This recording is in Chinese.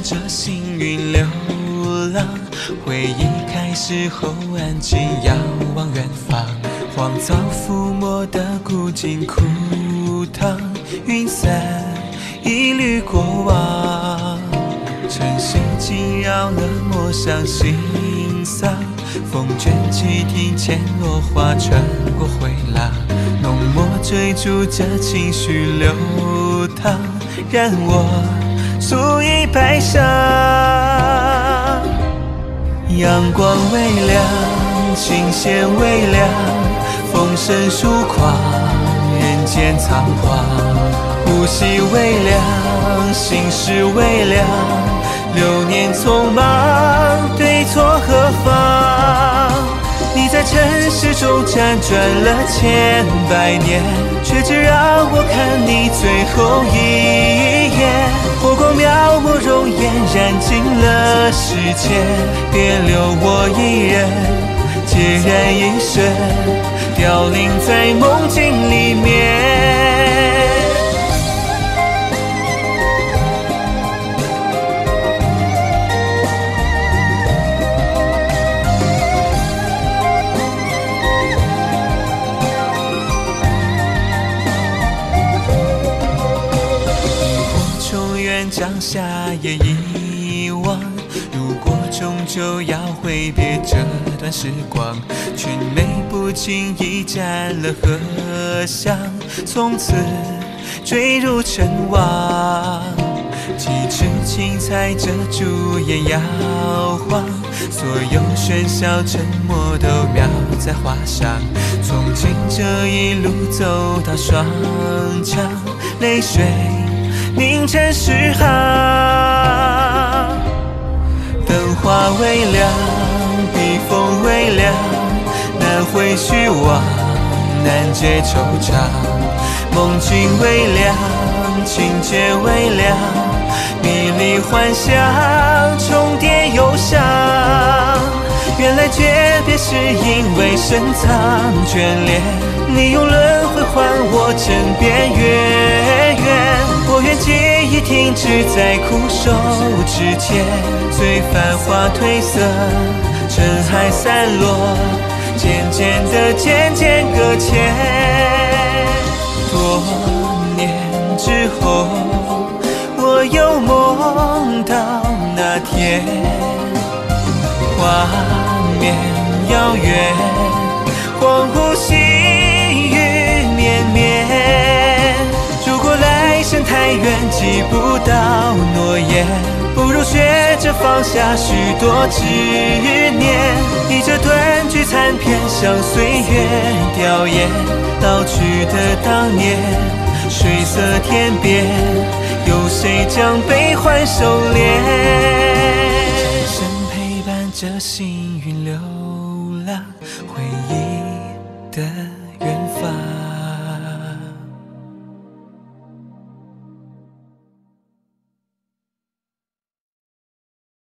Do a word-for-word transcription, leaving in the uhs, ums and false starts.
着行云流浪，回忆开始后安静遥望远方，荒草覆没的古井枯塘，云散一缕过往，晨曦惊扰了陌上心丧，风卷起庭前落花穿过回廊，浓墨追逐着情绪流淌，让我足以悲伤。阳光微凉，琴弦微凉，风声疏狂，人间仓皇，呼吸微凉，心事微凉，流年匆忙，对错何妨？你在尘世中辗转了千百年，却只让我看你最后一眼。火光描摹容颜，燃尽了世间，别留我一人，孑然一身，凋零在梦境里面。将夏夜遗忘，如果终究要挥别这段时光，却美不经意沾了荷香，从此坠入尘网。几枝青菜遮住眼摇晃，所有喧嚣沉默都描在画上，从今这一路走到双枪，泪水凝成诗行，灯花微亮，笔锋微凉，难挥虚妄，难解惆怅。梦境微凉，情节微凉，迷离幻想，重叠忧伤。原来诀别是因为深藏眷恋，你用轮回换我枕边月圆。我愿记忆停止在枯瘦之间，随繁华褪色，尘海散落，渐渐的渐渐搁浅。多年之后，我又梦到那天，画面遥远，恍惚细雨绵绵。如果来生太远，记不到诺言，不如学着放下许多执念，以这断句残篇向岁月吊唁。老去的当年，水色天边，有谁将悲欢收敛？深陪伴着行云流浪，回忆的